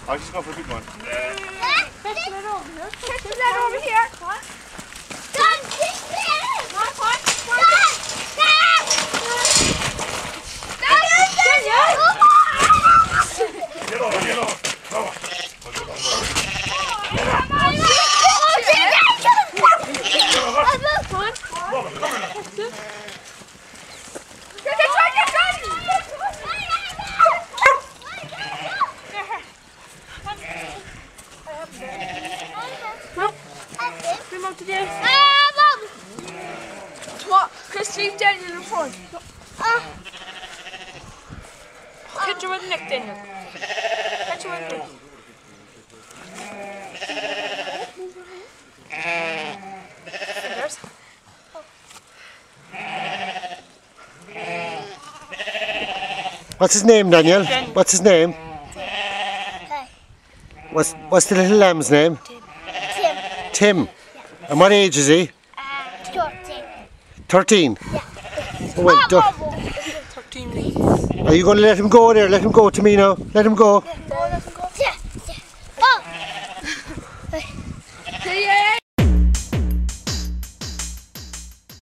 I'll just go for a big one. Fetch that over here. Fetch that over here. What? Dad, kick it! Not what? Dad! Dad! Get over, get over. Chris, leave Daniel in front. Catch her with the neck, Daniel. Catch her with the neck. What's his name, Daniel? What's his name? What's the little lamb's name? Tim. Tim. And what age is he? 13. 13? Yeah. Oh, well, 13 weeks. are you going to let him go there? Let him go to me now. Let him go.